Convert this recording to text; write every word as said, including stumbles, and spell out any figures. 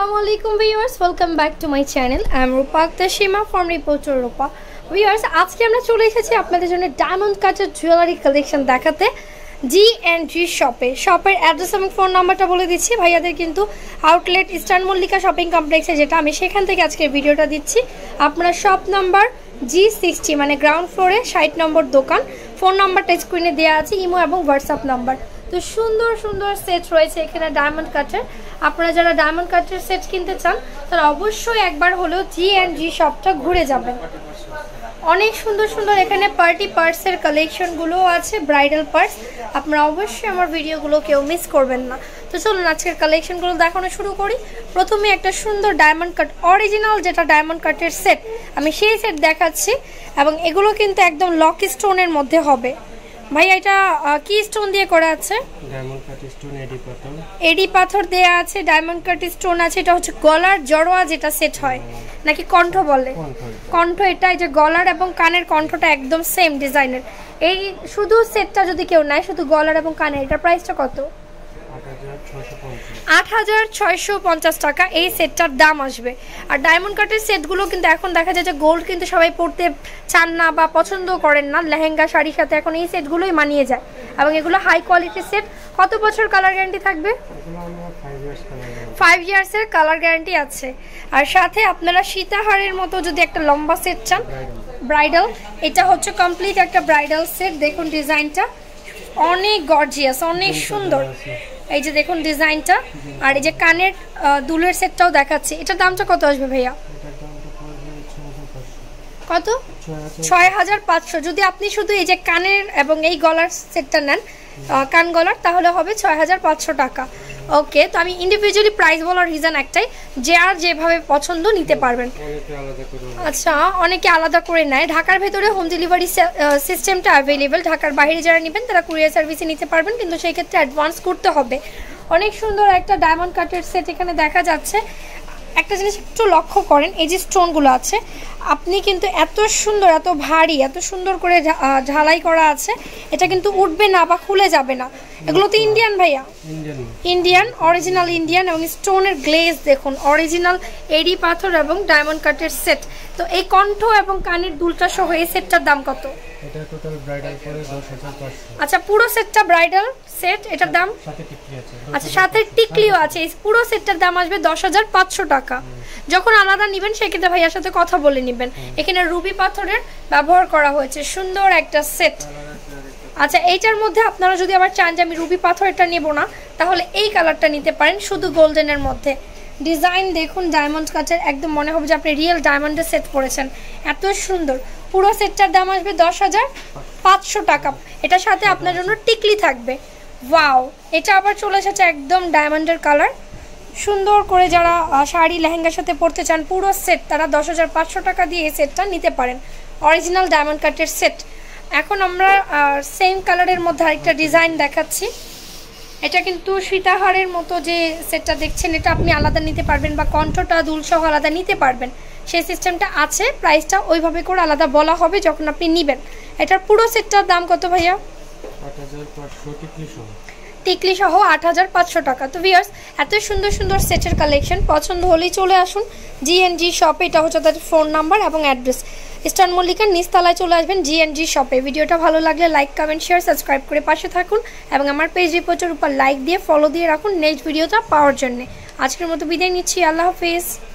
Assalamualaikum viewers, welcome back to my channel. I am Rupa Akhtar from Reporter Rupa. Viewers, আজকে আমরা চলে এসেছি আপনাদের জন্য ডায়মন্ড কাটের জুয়েলারি কালেকশন দেখাতে জি এন্ড জি শপে। শপের অ্যাড্রেস এবং ফোন নাম্বারটা বলে দিচ্ছি। ভাইয়াদের কিন্তু আউটলেট ইস্টার্ন মল্লিকা শপিং কমপ্লেক্সে, যেটা আমি সেখান থেকে আজকের ভিডিওটা দিচ্ছি। আপনারা শপ নাম্বার জি সিক্সটি মানে গ্রাউন্ড ফ্লোরে ষাট নম্বর দোকান। ফোন নাম্বারটা স্ক্রিনে দেওয়া আছে, ইমো এবং হোয়াটসঅ্যাপ নাম্বার। তো সুন্দর সুন্দর সেট রয়েছে এখানে ডায়মন্ড কাটের। আপনারা যারা ডায়মন্ড কাটের সেট কিনতে চান তারা অবশ্যই একবার হলেও জি এন্ড জি শপটা ঘুরে যাবেন। অনেক সুন্দর সুন্দর এখানে পার্টি পার্সের কালেকশনগুলোও আছে, ব্রাইডাল পার্স। আপনারা অবশ্যই আমার ভিডিওগুলো কেউ মিস করবেন না। তো চলুন আজকের কালেকশনগুলো দেখানো শুরু করি। প্রথমে একটা সুন্দর ডায়মন্ড কাট অরিজিনাল যেটা ডায়মন্ড কাটের সেট, আমি সেই সেট দেখাচ্ছি। এবং এগুলো কিন্তু একদম লক স্টোনের মধ্যে হবে। ভাই এটা কি স্টোন দিয়ে করা আছে? ডায়মন্ড কাট স্টোন, এডি পাথর। এডি পাথর দেয়া আছে, ডায়মন্ড কাট স্টোন আছে। এটা হচ্ছে গলার জড়োয়া যেটা সেট হয়, নাকি কণ্ঠ বলে? কণ্ঠ। এটা এই যে গলার এবং কানের কণ্ঠটা একদম সেম ডিজাইনের। এই শুধু সেটটা যদি কেউ নেয়, শুধু গলার এবং কানের, এটার প্রাইসটা কত? আট হাজার ছয়শো পঞ্চাশ টাকা এই সেটটার দাম আসবে। আর ডায়মন্ড কাটের সেটগুলো কিন্তু এখন দেখা যায় যে গোল্ড কিন্তু সবাই পরতে চান না বা পছন্দ করেন না, লেহেঙ্গা শাড়ির সাথে এখন এই সেটগুলোই মানিয়ে যায়। এবং এগুলো হাই কোয়ালিটির সেট। কত বছর কালার গ্যারান্টি থাকবে? ফাইভ ইয়ার্সের কালার গ্যারান্টি আছে। আর সাথে আপনারা সীতাহারের মতো যদি একটা লম্বা সেট চান, ব্রাইডাল, এটা হচ্ছে কমপ্লিট একটা ব্রাইডাল সেট। দেখুন ডিজাইনটা অনেক গর্জিয়াস, অনেক সুন্দর। এই যে দেখুন ডিজাইনটা। আর এই যে কানের দুলের সেটটাও দেখাচ্ছি। এটার দামটা কত আসবে ভাইয়া? কত? ছয় হাজার পাঁচশো। যদি আপনি শুধু এই যে কানের এবং এই গলার সেটটা নেন, কান গলার, তাহলে হবে ছয় হাজার পাঁচশো টাকা। ওকে, তো আমি ইন্ডিভিজুয়ালি প্রাইস বলার রিজন একটাই, যে আর যেভাবে পছন্দ নিতে পারবেন। আচ্ছা, অনেকে আলাদা করে নেয়। ঢাকার ভেতরে হোম ডেলিভারি সিস্টেমটা অ্যাভেলেবেল। ঢাকার বাইরে যারা নেবেন তারা কুরিয়ার সার্ভিসে নিতে পারবেন, কিন্তু সেই ক্ষেত্রে অ্যাডভান্স করতে হবে। অনেক সুন্দর একটা ডায়মন্ড কাটের সেট এখানে দেখা যাচ্ছে। একটা জিনিস একটু লক্ষ্য করেন, এই যে স্টোনগুলো আছে, আপনি কিন্তু এত সুন্দর, এত ভারী, এত সুন্দর করে ঝালাই করা আছে, এটা কিন্তু উঠবে না বা খুলে যাবে না। এগুলো তো ইন্ডিয়ান ভাইয়া, ইন্ডিয়ান, অরিজিনাল ইন্ডিয়ান। এবং স্টোনের গ্লেজ দেখুন, অরিজিনাল এডি পাথর এবং ডায়মন্ড কাটের সেট। তো এই কণ্ঠ এবং কানের দুলটা সহ এই সেটটার দাম কত? এটা টোটাল ব্রাইডাল করে দশ হাজার পাঁচশো। আচ্ছা, পুরো সেটটা ব্রাইডাল সেট, এটার দাম? সাথে টিকলি আছে। আচ্ছা, সাথে টিকলিও আছে। এই পুরো সেটটার দাম আসবে দশ হাজার পাঁচশো টাকা। যখন আলাদা নেবেন সেক্ষেত্রে ভাইয়ার সাথে কথা বলে নেবেন। এখানে রুবি পাথরের ব্যবহার করা হয়েছে, সুন্দর একটা সেট। আচ্ছা, এইটার মধ্যে আপনারা যদি আবার চান যে আমি রুবি পাথরটা নেব না, তাহলে এই কালারটা নিতে পারেন, শুধু গোল্ডেনের মধ্যে। ডিজাইন দেখুন ডায়মন্ড কাটের, একদম মনে হবে যে আপনি রিয়েল ডায়মন্ডের সেট পরেছেন, এত সুন্দর। পুরো সেটটার দাম আসবে দশ হাজার পাঁচশো টাকা। এটার সাথে আপনার জন্য টিকলি থাকবে। ওয়াও, এটা আবার চলে এসেছে একদম ডায়মন্ডের কালার। সুন্দর করে যারা শাড়ি লেহেঙ্গার সাথে পরতে চান পুরো সেট, তারা দশ হাজার পাঁচশো টাকা দিয়ে এই সেটটা নিতে পারেন, অরিজিনাল ডায়মন্ড কাটের সেট। এখন আমরা সেম কালারের মধ্যে আরেকটা ডিজাইন দেখাচ্ছি। এটা কিন্তু সীতাহারের মতো যে সেটটা দেখছেন, এটা আপনি আলাদা নিতে পারবেন বা কণ্ঠটা দুলসহ আলাদা নিতে পারবেন, সেই সিস্টেমটা আছে। প্রাইসটা ওইভাবে করে আলাদা বলা হবে যখন আপনি নেবেন। এটার পুরো সেটটার দাম কত ভাইয়া? টিকলি সহ আট হাজার পাঁচশো টাকা। তো ভিউয়ার্স, এত সুন্দর সুন্দর সেটের কালেকশন পছন্দ হলেই চলে আসুন জি এন্ড জি শপে। এটা হচ্ছে তাদের ফোন নাম্বার এবং অ্যাড্রেস। ইস্টার্ন মল্লিকার নিচতলায় চলে আসবেন জি এন্ড জি শপে। ভিডিওটা ভালো লাগলে লাইক, কমেন্ট, শেয়ার, সাবস্ক্রাইব করে পাশে থাকুন এবং আমার পেজ রিপোর্টের উপর লাইক দিয়ে ফলো দিয়ে রাখুন নেক্সট ভিডিওটা পাওয়ার জন্য। আজকের মতো বিদায় নিচ্ছি, আল্লাহ হাফেজ।